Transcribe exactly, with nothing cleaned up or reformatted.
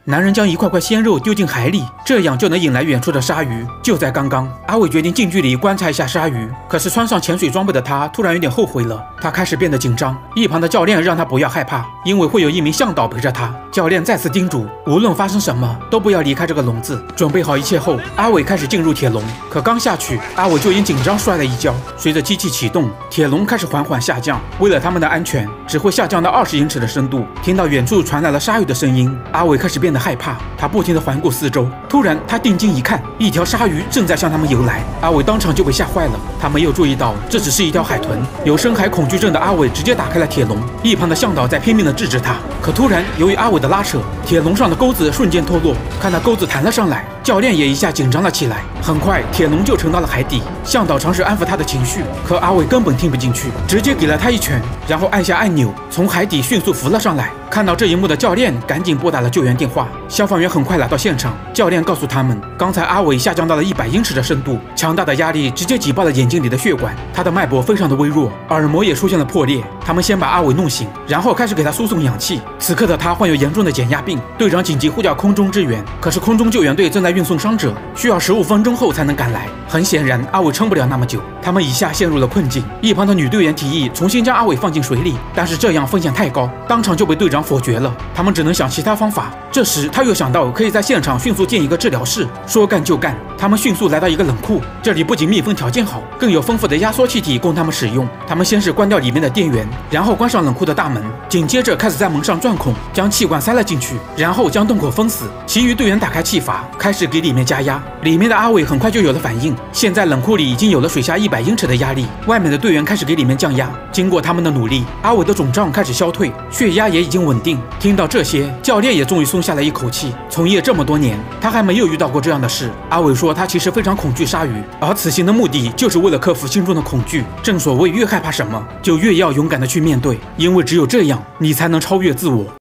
男人将一块块鲜肉丢进海里，这样就能引来远处的鲨鱼。就在刚刚，阿伟决定近距离观察一下鲨鱼，可是穿上潜水装备的他突然有点后悔了，他开始变得紧张。一旁的教练让他不要害怕，因为会有一名向导陪着他。教练再次叮嘱，无论发生什么都不要离开这个笼子。准备好一切后，阿伟开始进入铁笼，可刚下去，阿伟就因紧张摔了一跤。随着机器启动，铁笼开始缓缓下降，为了他们的安全，只会下降到二十英尺的深度。听到远处传来了鲨鱼的声音，阿伟开始变得害怕，他不停地环顾四周。突然，他定睛一看，一条鲨鱼正在向他们游来。阿伟当场就被吓坏了，他没有注意到这只是一条海豚。有深海恐惧症的阿伟直接打开了铁笼，一旁的向导在拼命地制止他。可突然，由于阿伟的拉扯，铁笼上的钩子瞬间脱落，看到钩子弹了上来，教练也一下紧张了起来。很快，铁笼就沉到了海底。向导尝试安抚他的情绪，可阿伟根本听不进去，直接给了他一拳，然后按下按钮，从海底迅速浮了上来。看到这一幕的教练赶紧拨打了救援电话，消防员很快来到现场。教练告诉他们，刚才阿伟下降到了一百英尺的深度，强大的压力直接挤爆了眼睛里的血管，他的脉搏非常的微弱，耳膜也出现了破裂。他们先把阿伟弄醒，然后开始给他输送氧气。此刻的他患有严重的减压病，队长紧急呼叫空中支援，可是空中救援队正在运送伤者，需要十五分钟后才能赶来。很显然，阿伟撑不了那么久，他们一下陷入了困境。一旁的女队员提议重新将阿伟放进水里，但是这样风险太高，当场就被队长否决了。他们只能想其他方法。这时他又想到可以在现场迅速建一个治疗室，说干就干。他们迅速来到一个冷库，这里不仅密封条件好，更有丰富的压缩气体供他们使用。他们先是关掉里面的电源，然后关上冷库的大门，紧接着开始在门上钻孔，将气管塞了进去，然后将洞口封死。其余队员打开气阀，开始给里面加压。里面的阿伟很快就有了反应，现在冷库里已经有了水下一百英尺的压力。外面的队员开始给里面降压，经过他们的努力，阿伟的肿胀开始消退，血压也已经稳定。听到这些，教练也终于松下了一口气。从业这么多年，他还没有遇到过这样的事。阿伟说他其实非常恐惧鲨鱼，而此行的目的就是为了克服心中的恐惧。正所谓越害怕什么，就越要勇敢的去面对，因为只有这样，你才能超越自我。